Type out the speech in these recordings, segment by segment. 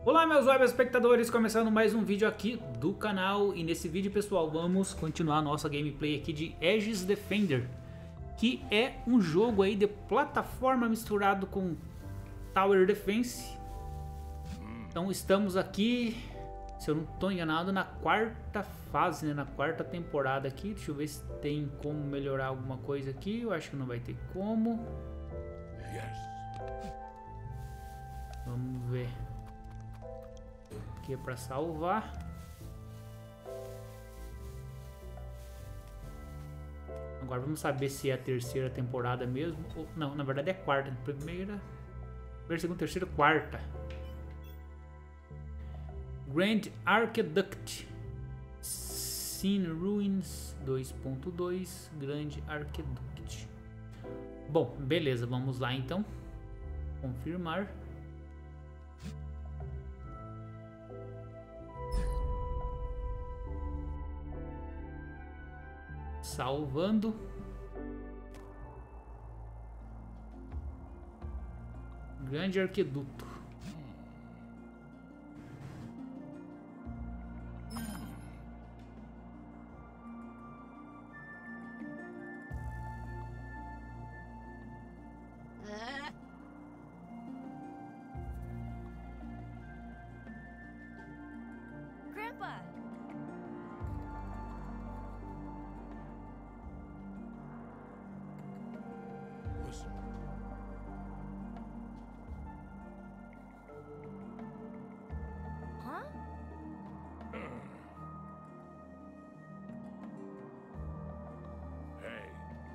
Olá meus web espectadores, começando mais um vídeo aqui do canal. E nesse vídeo, pessoal, vamos continuar a nossa gameplay aqui de Aegis Defender, que é um jogo aí de plataforma misturado com Tower Defense. Então estamos aqui, se eu não estou enganado, na quarta fase, né? Na quarta temporada aqui. Deixa eu ver se tem como melhorar alguma coisa aqui. Eu acho que não vai ter como. Vamos ver. Aqui é para salvar. Agora vamos saber se é a terceira temporada mesmo. Ou, não, na verdade é a quarta. Primeira, segunda, terceira, quarta. Grand Aqueduct. Scene Ruins 2.2. Grand Aqueduct. Bom, beleza, vamos lá então. Confirmar. Salvando. Grande Aqueduto. Grandpa! Listen. Huh? Hey.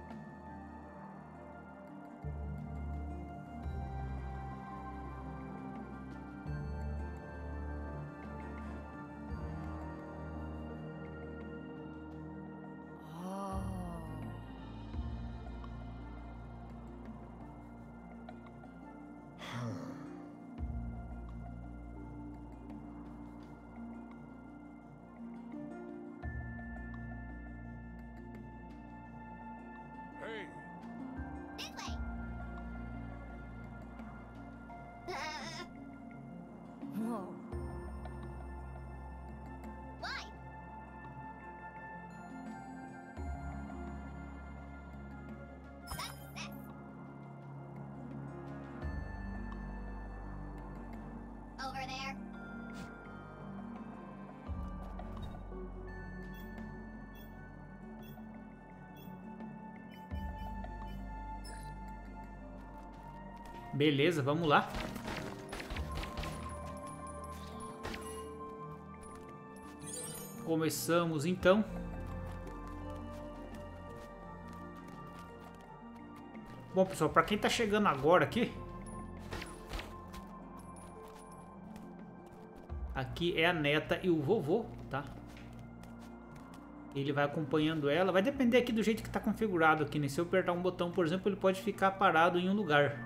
Hey. This way! Whoa. Why? Success! Over there. Beleza, vamos lá. Começamos então. Bom, pessoal, para quem tá chegando agora aqui, aqui é a neta e o vovô, tá? Ele vai acompanhando ela. Vai depender aqui do jeito que tá configurado aqui, né? Se eu apertar um botão, por exemplo, ele pode ficar parado em um lugar.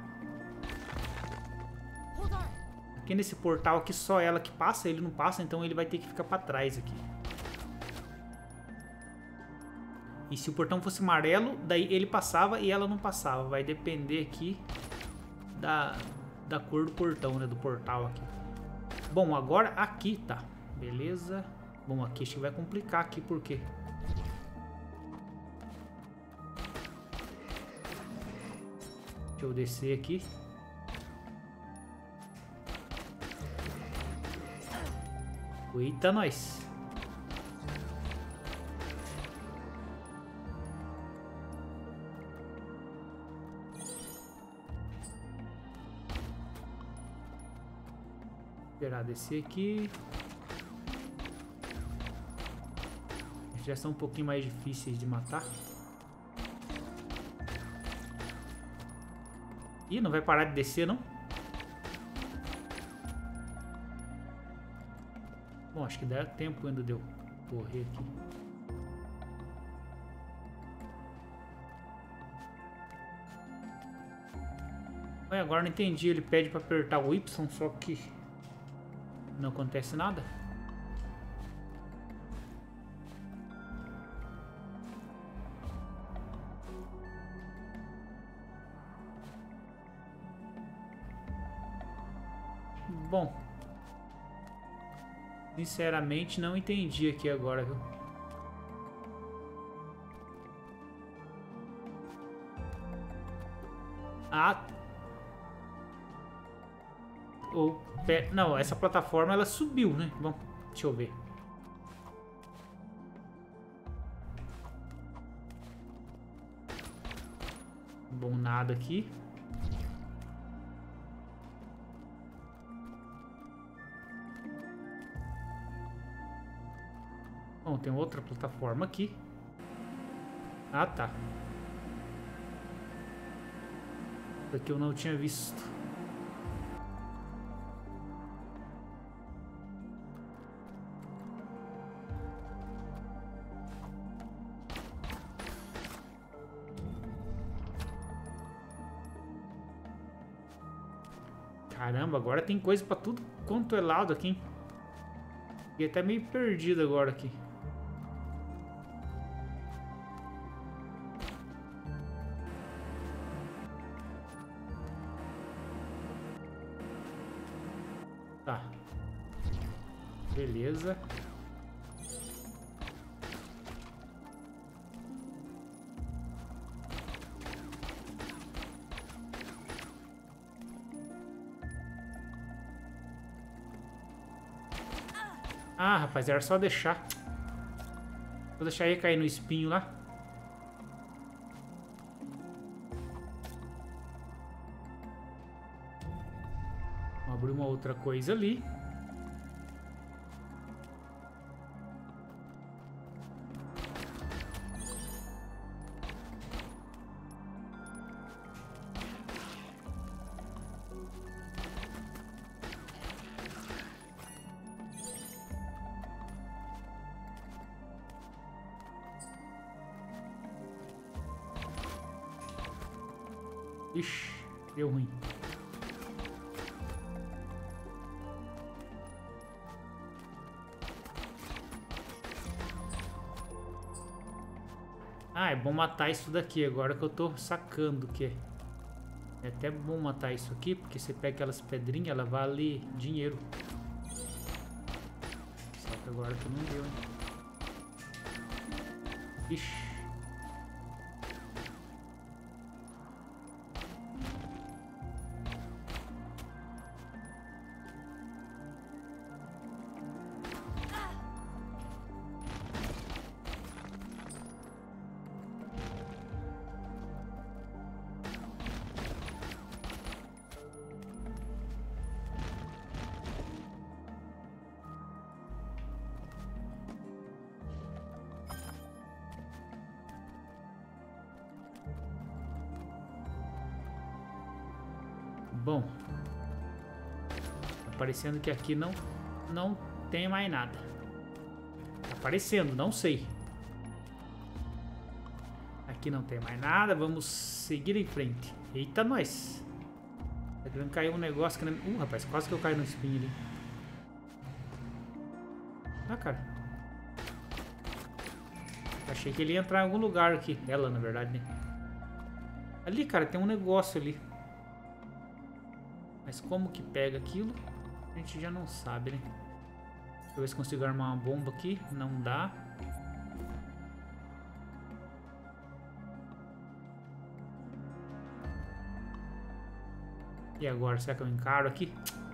Hold on. Aqui nesse portal aqui só ela que passa, ele não passa, então ele vai ter que ficar para trás aqui. E se o portão fosse amarelo, daí ele passava e ela não passava. Vai depender aqui da cor do portão, né? Do portal aqui. Bom, agora aqui tá. Beleza. Bom, aqui acho que vai complicar aqui, por quê? Deixa eu descer aqui. Eita, nós. Esperar descer aqui. Já são um pouquinho mais difíceis de matar. Ih, não vai parar de descer, não? Bom, acho que dá tempo ainda de eu correr aqui. Ué, agora não entendi. Ele pede para apertar o Y, só que não acontece nada. Bom, Sinceramente, não entendi aqui agora, viu? Ah. Não, essa plataforma ela subiu, né? Bom, deixa eu ver. Bom, nada aqui. Bom, tem outra plataforma aqui. Ah, tá. Daqui eu não tinha visto. Caramba, agora tem coisa pra tudo quanto é lado aqui, hein? Fiquei até meio perdido agora aqui. Tá. Beleza. Ah, rapaz, era só deixar. Vou deixar ele cair no espinho lá. Vou abrir uma outra coisa ali. Ixi, deu ruim. Ah, é bom matar isso daqui agora que eu tô sacando que é. É até bom matar isso aqui, porque você pega aquelas pedrinhas, ela vale dinheiro. Só que agora que não deu, hein? Ixi. Bom, tá parecendo que aqui não tem mais nada. Tá parecendo, não sei. Aqui não tem mais nada, vamos seguir em frente. Eita, nós! Tá querendo cair um negócio que não... rapaz, quase que eu caio no espinho ali. Ah, cara. Achei que ele ia entrar em algum lugar aqui. Ela, na verdade, né? Ali, cara, tem um negócio ali. Mas como que pega aquilo, a gente já não sabe, né? Deixa eu ver se consigo armar uma bomba aqui. Não dá. E agora, será que eu encaro aqui?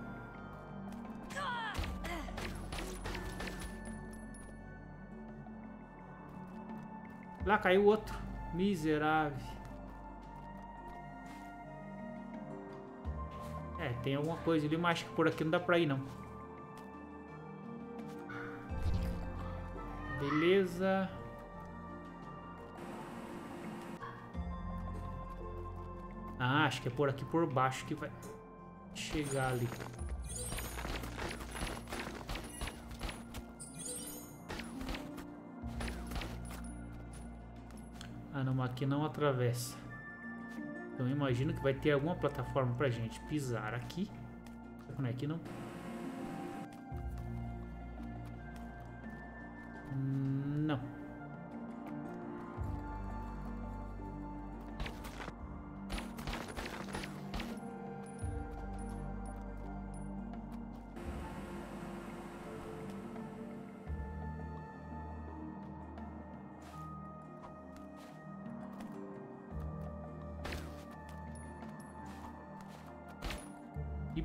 Lá caiu outro. Miserável. É, tem alguma coisa ali, mas acho que por aqui não dá pra ir, não. Beleza. Ah, acho que é por aqui por baixo que vai chegar ali. Ah, não, aqui não atravessa. Então eu imagino que vai ter alguma plataforma pra gente pisar aqui. Não é aqui não? Não.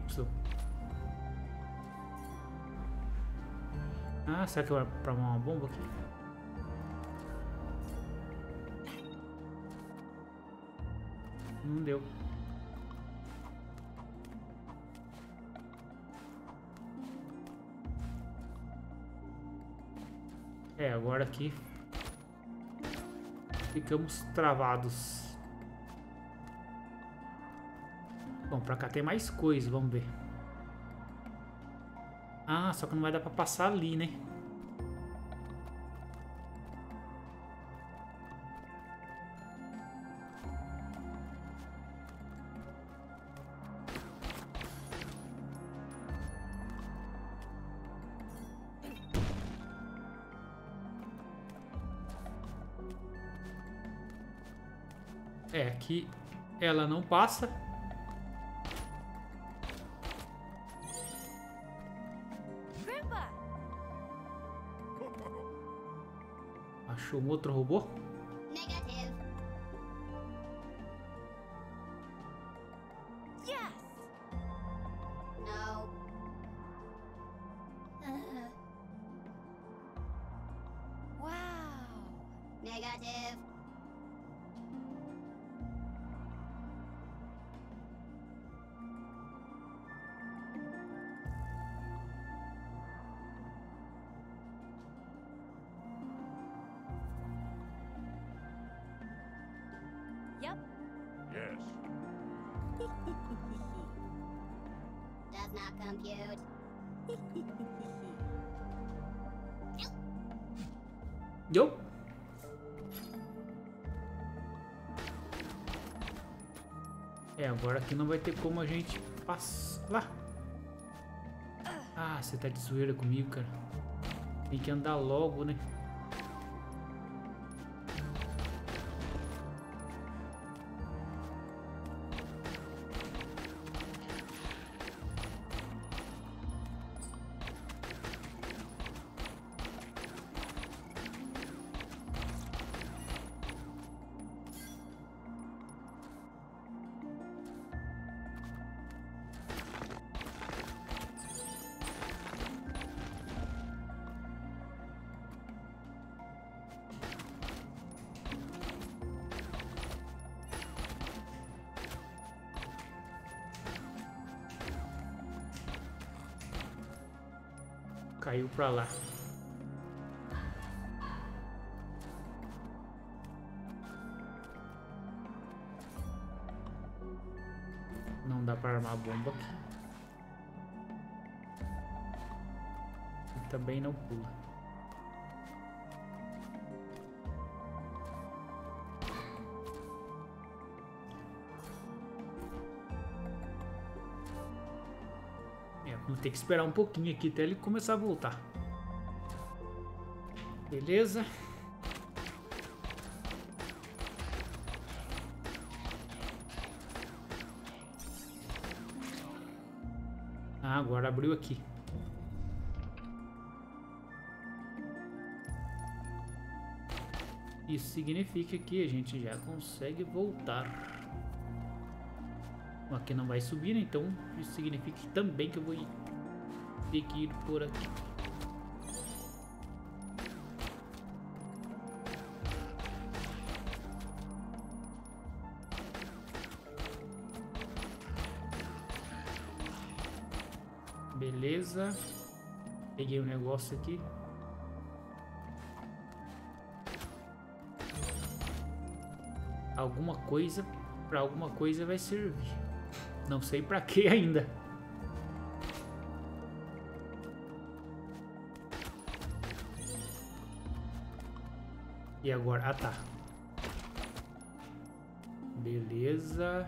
Ah, será que eu vou pra uma bomba aqui? Não deu. É, agora aqui ficamos travados. Bom, pra cá tem mais coisa, vamos ver. Ah, só que não vai dar pra passar ali, né? É, aqui ela não passa. Grandpa! Achou um outro robô? Negative. Yes! No. Wow! Negative. Yep. Yes. Does not compute. Yo! É, agora aqui não vai ter como a gente passar lá. Ah, você tá de zoeira comigo, cara. Tem que andar logo, né? Caiu pra lá. Não dá pra armar a bomba aqui. E também não pula. Vou ter que esperar um pouquinho aqui até ele começar a voltar. Beleza. Ah, agora abriu aqui. Isso significa que a gente já consegue voltar. Aqui não vai subir, né? Então isso significa também que eu vou ter que ir por aqui. Beleza. Peguei um negócio aqui. Alguma coisa, para alguma coisa vai servir. Não sei pra que ainda. E agora? Ah, tá. Beleza.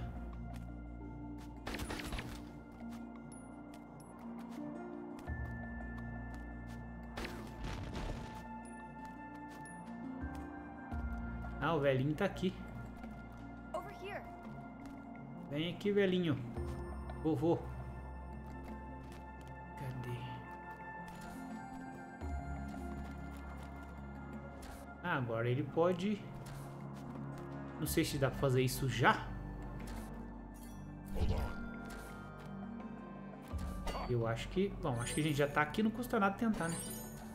Ah, o velhinho tá aqui. Over here. Vem aqui, velhinho. Vovô. Cadê? Ah, agora ele pode... Não sei se dá pra fazer isso já. Hold on. Eu acho que... Bom, acho que a gente já tá aqui, não custa nada tentar, né?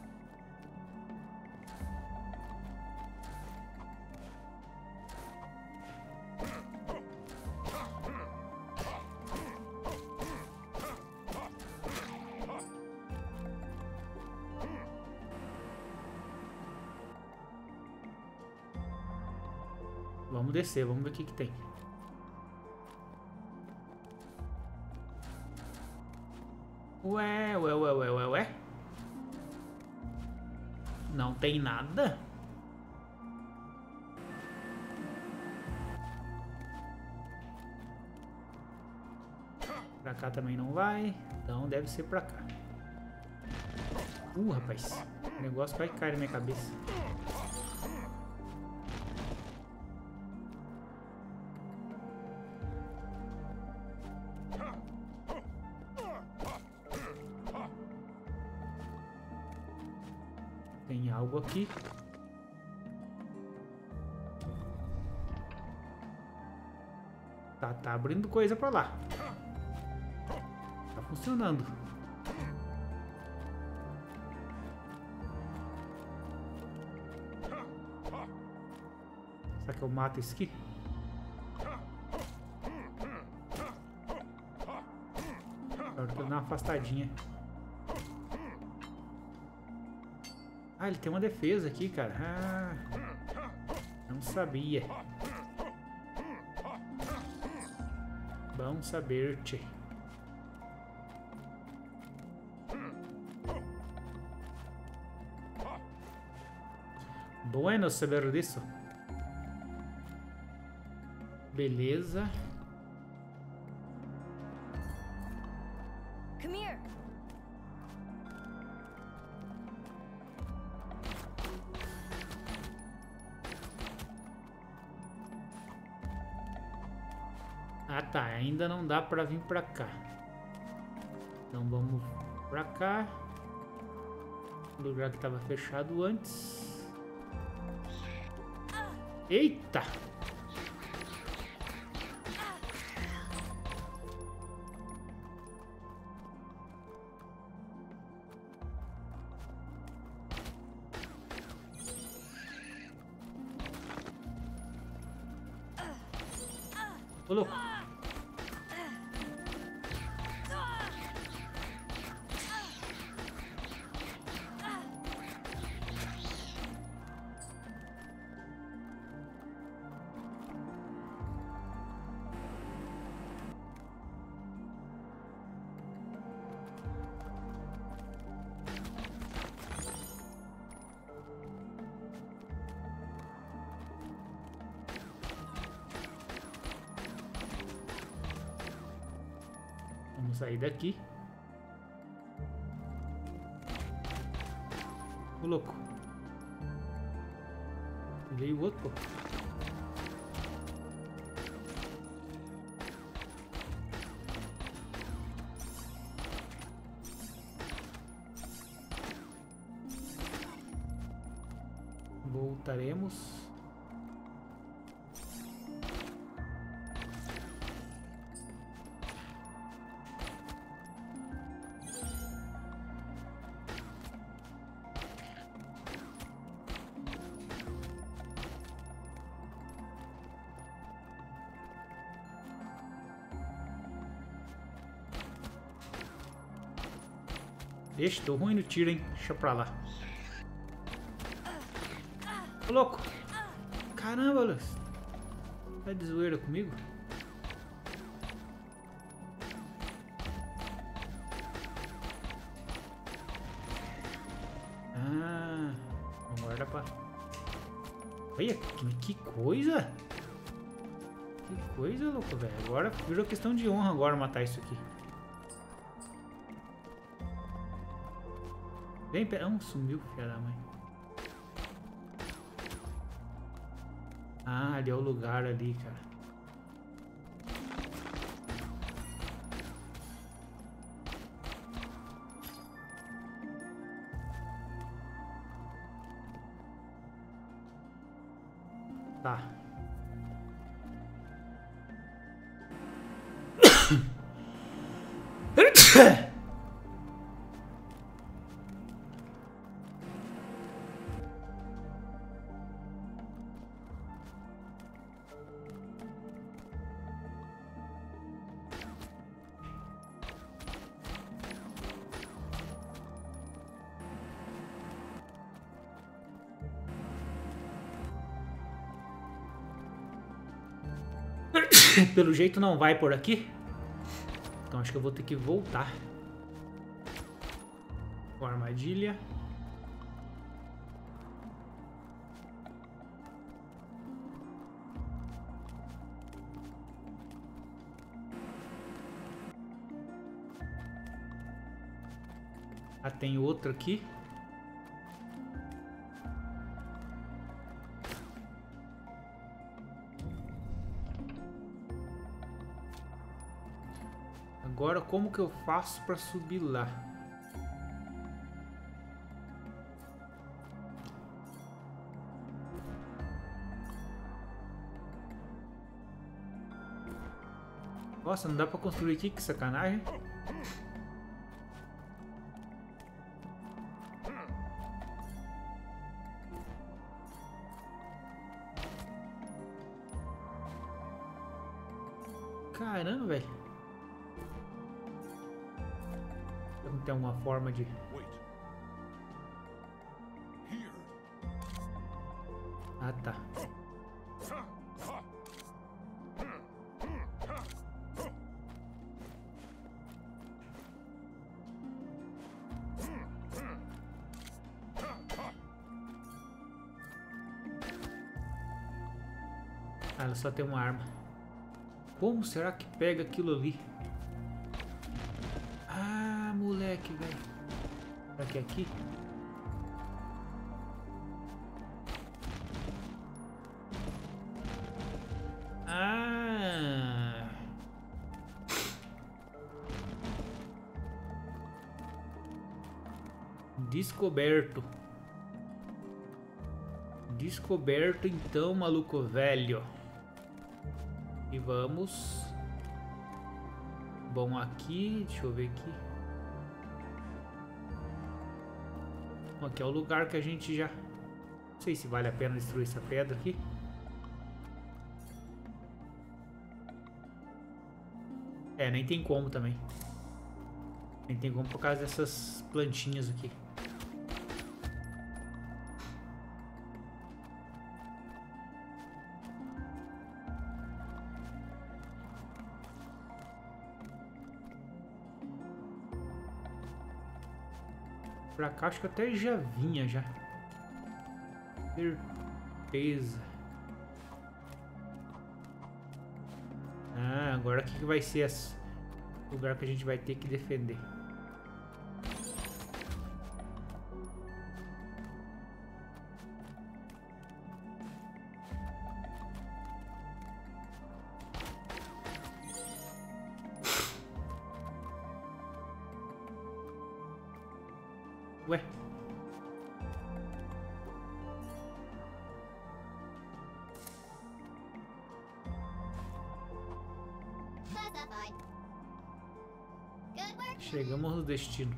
Vamos descer, vamos ver o que que tem. Ué. Não tem nada? Pra cá também não vai. Então deve ser pra cá. Rapaz. O negócio vai cair na minha cabeça. Tem algo aqui. Tá abrindo coisa pra lá. Tá funcionando. Será que eu mato esse aqui? Agora que eu dar uma afastadinha. Ah, ele tem uma defesa aqui, cara. Ah, não sabia. Bom saber, tchê. Bueno saber disso. Beleza. Come here. Ah, tá. Ainda não dá pra vir pra cá. Então vamos pra cá. O lugar que tava fechado antes. Eita! Ô, louco! Vamos sair daqui. Ô, louco. Veio o outro, pô. Voltaremos. Deixa, tô ruim no tiro, hein? Deixa pra lá. Ô, louco! Caramba, Luz! Tá de zoeira comigo? Ah, vamos guardar pra... Olha, que coisa! Que coisa, louco, velho. Agora virou questão de honra agora matar isso aqui. Vem, pera. Sumiu, filha da mãe. Ah, ali é o lugar ali, cara. Tá. Pelo jeito não vai por aqui. Então acho que eu vou ter que voltar. Com a armadilha. Ah, tem outro aqui. Agora como que eu faço para subir lá? Nossa, não dá para construir aqui, que sacanagem. Caramba, velho. Não tem alguma forma de... Wait. Here. Ah, tá. Ah, ela só tem uma arma. Como será que pega aquilo ali? Ah, moleque, velho. Será que é aqui? Ah. Descoberto. Descoberto então, maluco velho. E vamos. Bom, aqui, deixa eu ver aqui. Aqui é o lugar que a gente já... Não sei se vale a pena destruir essa pedra aqui. É, nem tem como também. Nem tem como por causa dessas plantinhas aqui. Pra cá acho que até já vinha já. Certeza. Ah, agora o que vai ser esse lugar que a gente vai ter que defender? Ué? Classified. Good work. Chegamos no destino.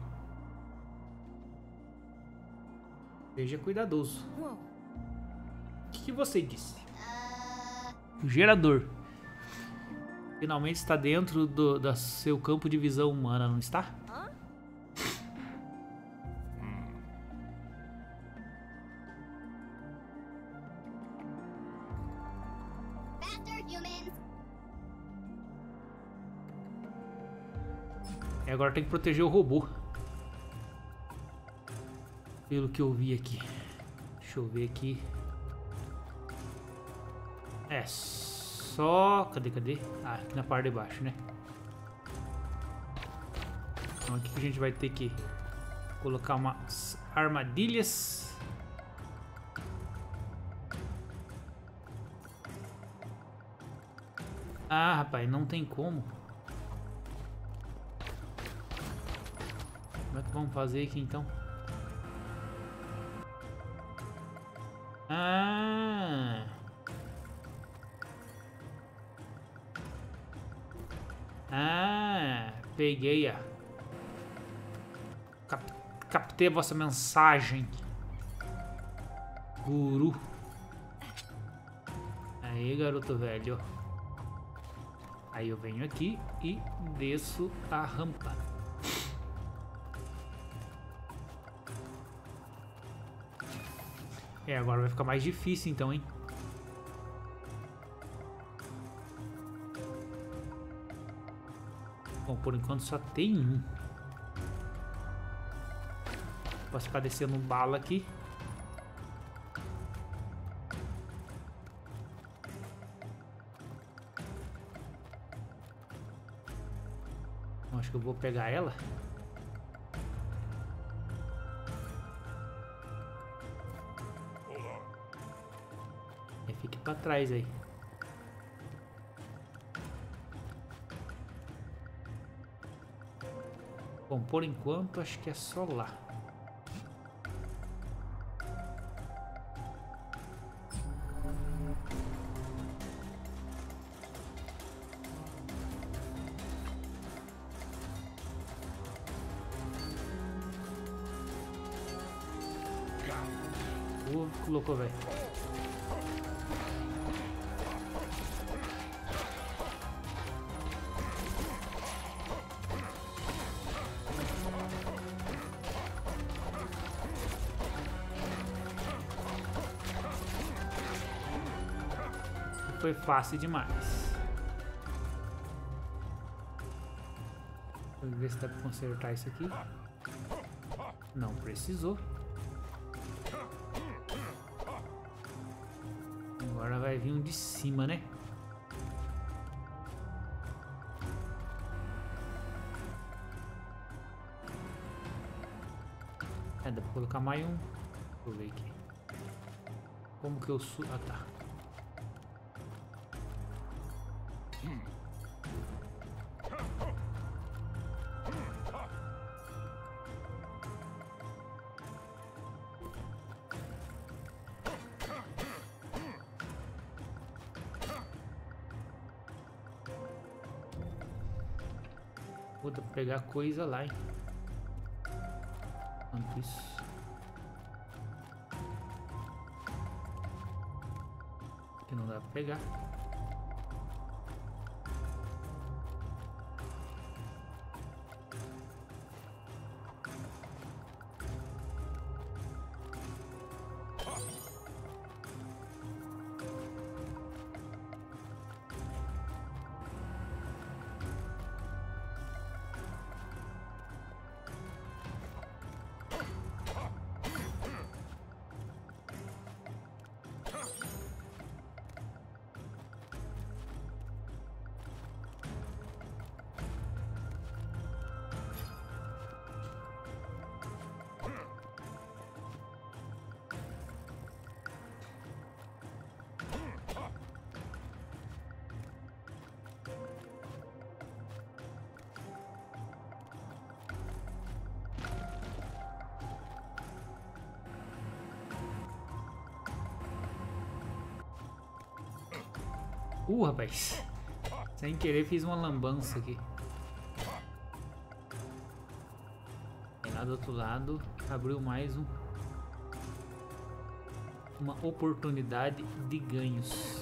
Seja cuidadoso. Whoa. O que você disse? O gerador. Finalmente está dentro do seu campo de visão humana, não está? Huh? Faster, humans. E agora tem que proteger o robô. Pelo que eu vi aqui. Deixa eu ver aqui. É só... Cadê? Ah, aqui na parte de baixo, né? Então aqui a gente vai ter que colocar umas armadilhas. Ah, rapaz, não tem como. Como é que vamos fazer aqui então? Ah... Ah, peguei a... Captei a vossa mensagem. Guru. Aí, garoto velho. Aí eu venho aqui e desço a rampa. É, agora vai ficar mais difícil então, hein? por enquanto só tem um. Posso ficar descendo bala aqui. Acho que eu vou pegar ela. E fique pra trás aí. Bom, por enquanto acho que é só lá. Colocou, velho. Foi fácil demais. Vou ver se dá pra consertar isso aqui. Não precisou. Agora vai vir um de cima, né? É, dá pra colocar mais um. Deixa eu ver aqui. Como que eu subo? Ah, tá. Vou pegar coisa lá, hein? Quanto isso? Que não dá pra pegar. Rapaz. Sem querer fiz uma lambança aqui. E lá do outro lado abriu mais uma oportunidade de ganhos.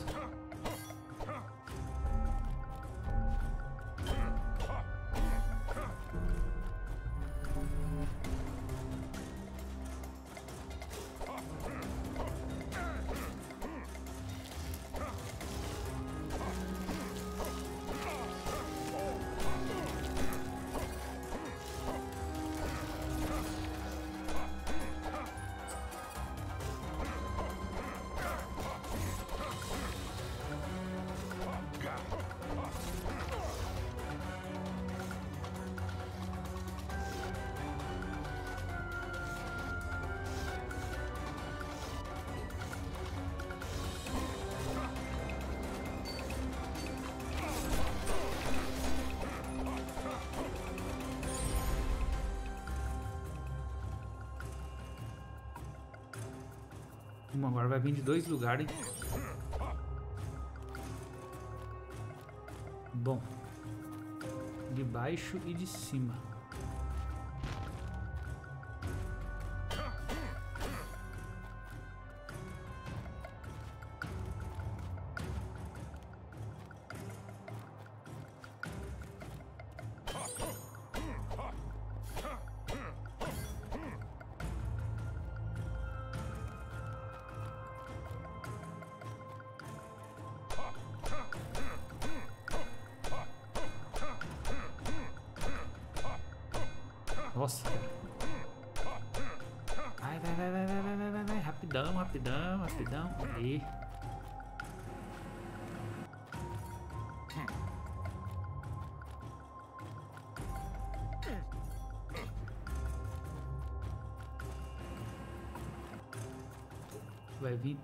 Agora vai vir de dois lugares. Bom, de baixo e de cima. Nossa, cara. Vai. Rapidão. Aí. Vai vir.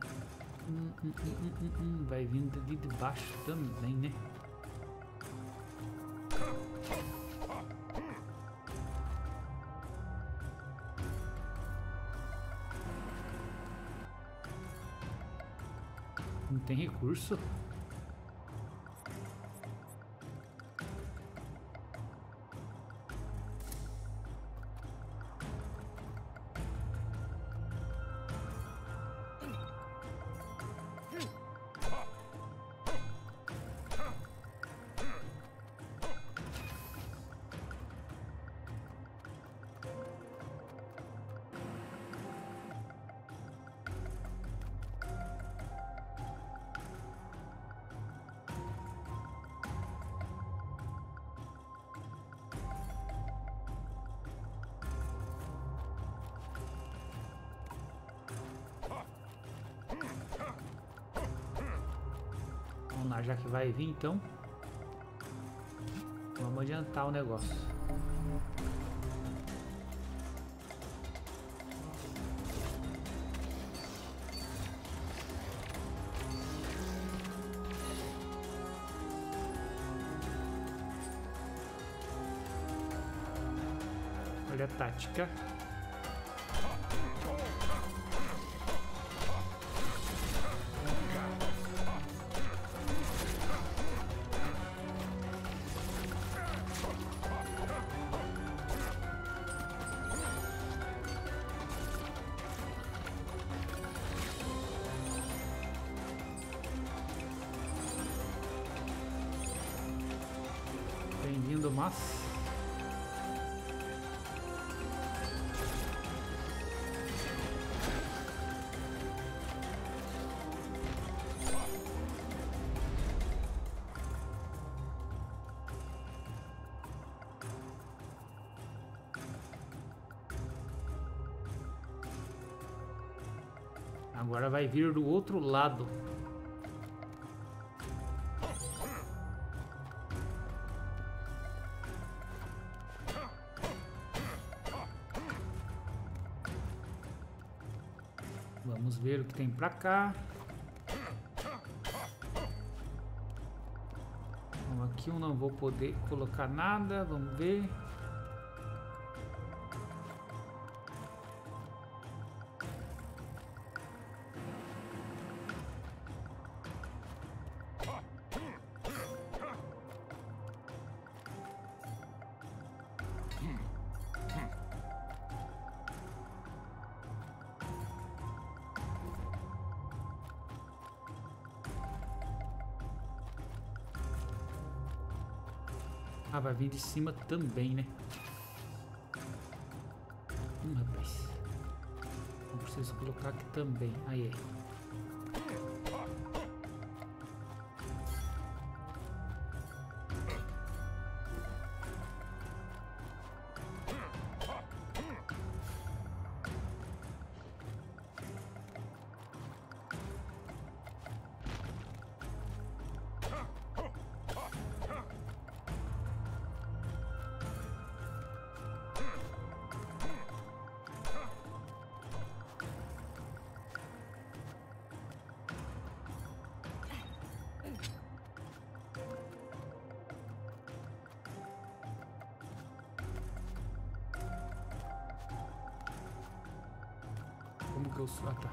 Vai vindo de baixo também, né? Não tem recurso. Vamos lá, já que vai vir, então vamos adiantar o negócio. Olha a tática. Bem-vindo, mas agora vai vir do outro lado. Vamos ver o que tem pra cá. Bom, aqui eu não vou poder colocar nada. Vamos ver. Ah, vai vir de cima também, né? Rapaz. Eu preciso colocar aqui também. Aí é. Como que eu sou? Ah, tá.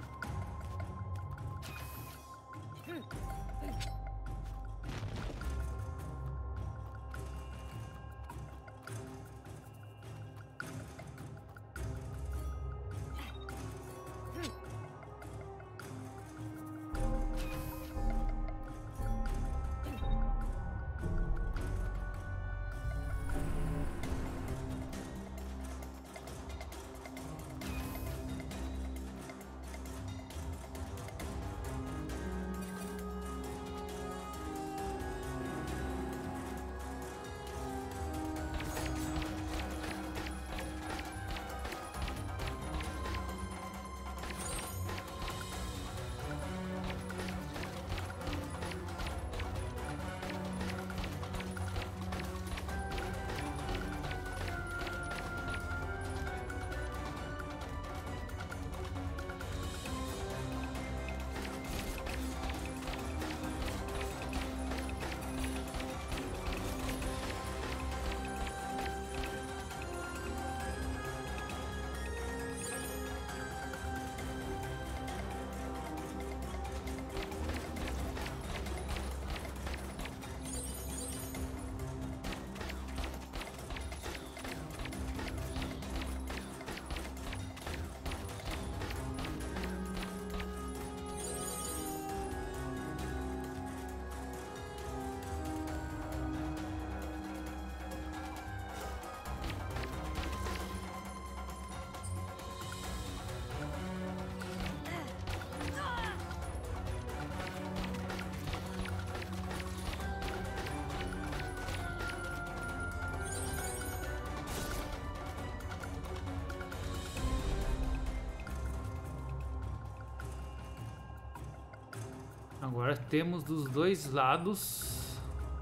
Agora temos dos dois lados.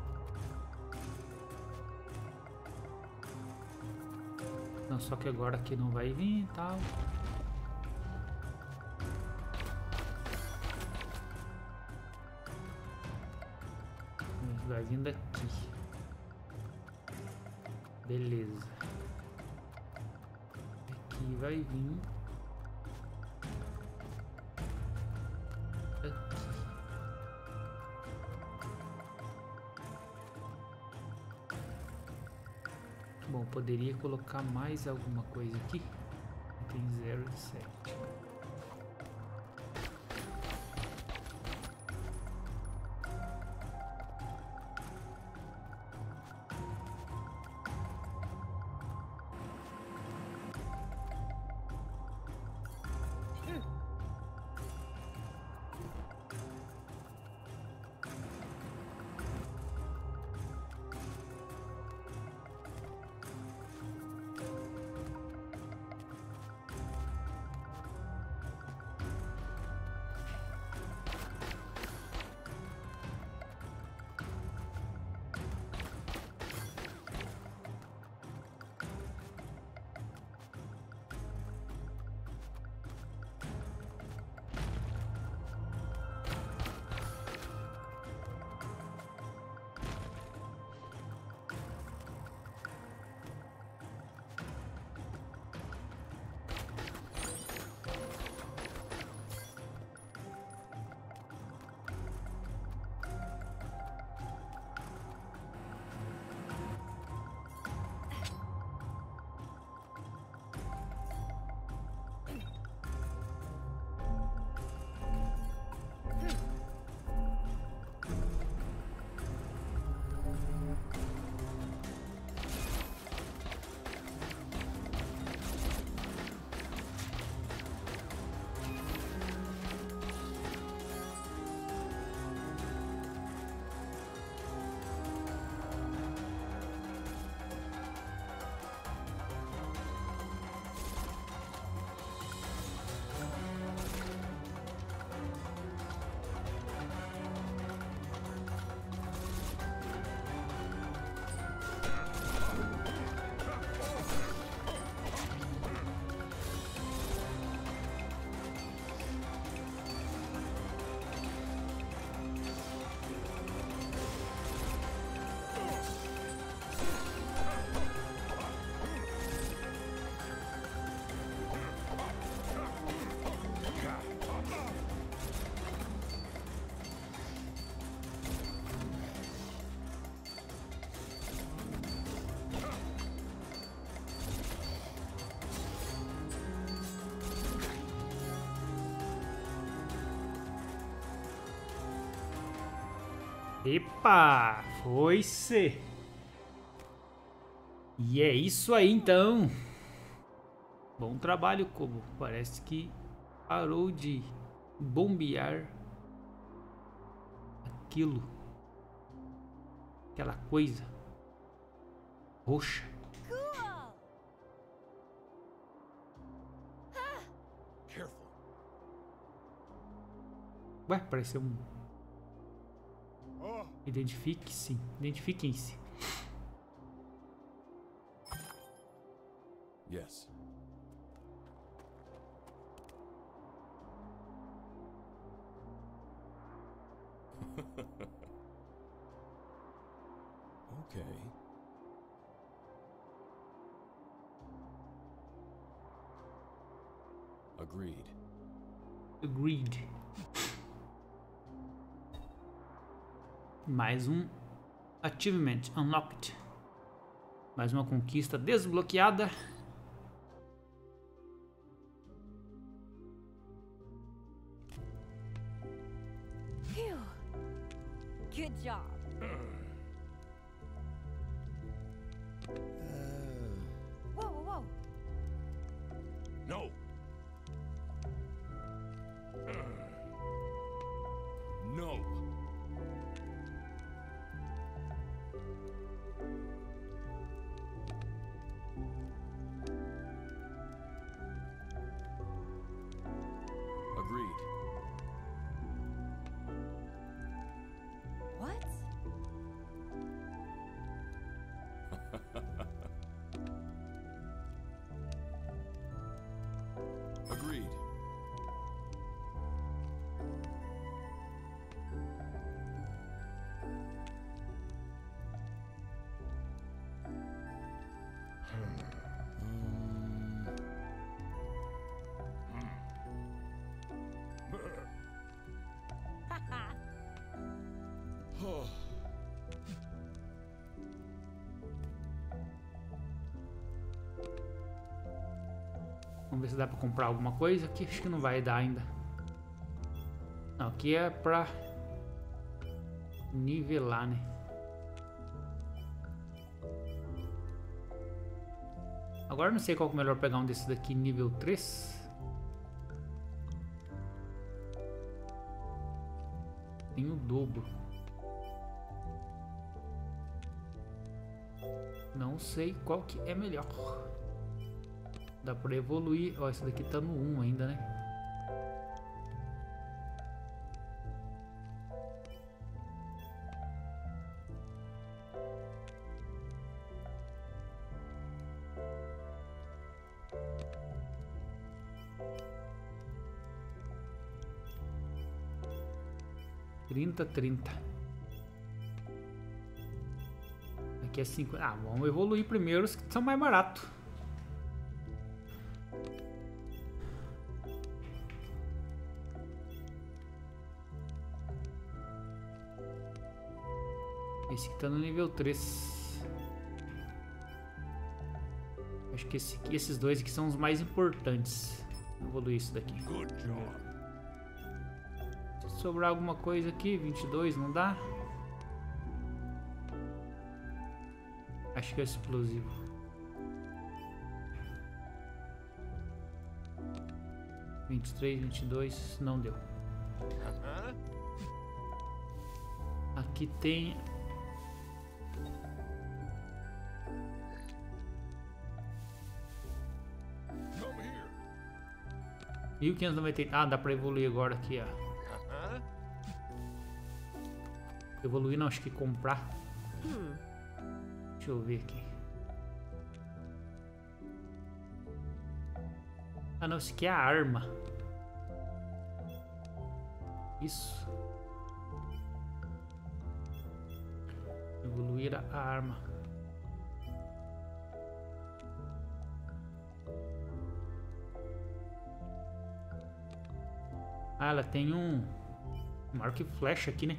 Não, só que agora aqui não vai vir e tal. Vai vindo daqui. Beleza. Aqui vai vir. Aqui. Bom, poderia colocar mais alguma coisa aqui. Tem 0,7. Epa, foi-se. E é isso aí então. Bom trabalho, Kobo. Parece que parou de bombear aquilo. Aquela coisa roxa. Careful. Ué, apareceu um... Oh, Identifique-se. Identifiquem-se. yes. Okay. Agreed. Agreed. Mais um achievement unlocked. Mais uma conquista desbloqueada. Phew. Good job. Whoa, whoa, whoa. No. No. Agreed. Agreed. Vamos ver se dá pra comprar alguma coisa aqui. Acho que não vai dar ainda. Não, aqui é pra nivelar, né? Agora não sei qual que é melhor pegar um desses daqui nível 3. Tem o dobro. Não sei qual que é melhor. Dá pra evoluir. Ó, esse daqui tá no 1 ainda, né? $30. Aqui é 50. Ah, vamos evoluir primeiro os que são mais baratos. Esse aqui tá no nível 3. Acho que esses dois aqui são os mais importantes. Vou evoluir isso daqui. Good job. Se sobrar alguma coisa aqui, 22, não dá? Acho que é explosivo. $23, 22, não deu. Aqui tem... Come here. 1598. Ah, dá pra evoluir agora aqui, ó. Evoluir não, acho que comprar. Deixa eu ver aqui. Ah não, isso aqui é a arma. Isso. Evoluir a arma. Ah, ela tem um arco e flecha aqui, né?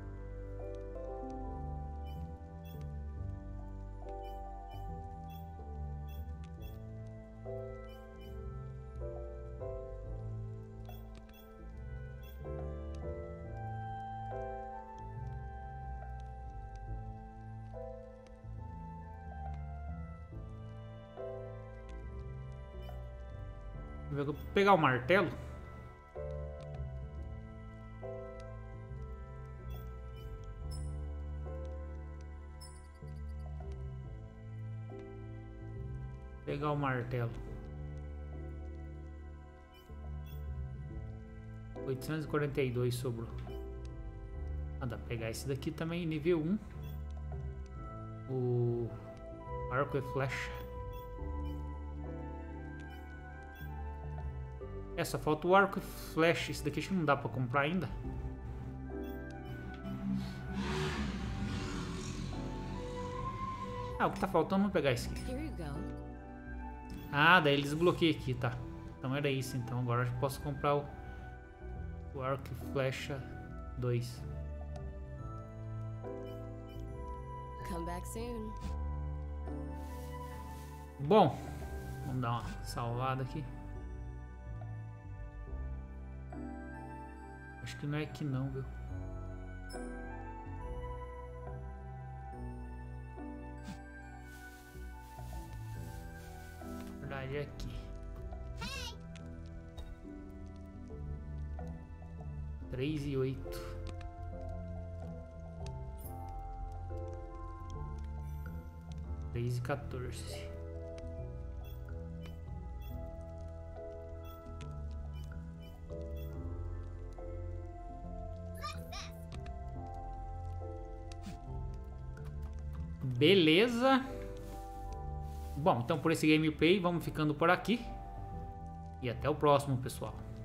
Vou pegar o martelo. Pegar o martelo. 842 sobrou. Ah, dá pra pegar esse daqui também, nível 1. O arco e flecha. É, só falta o arco e flecha. Esse daqui acho que não dá pra comprar ainda. Ah, o que tá faltando, vamos pegar esse aqui. Here you go. Ah, daí eles bloqueiam aqui, tá. Então era isso, então. Agora eu posso comprar o arco e flecha 2. Come back soon. Bom, vamos dar uma salvada aqui. Acho que não é aqui não, viu? Na verdade é aqui. 3 e 8. E 14. Beleza. Bom, então por esse gameplay vamos ficando por aqui. E até o próximo, pessoal.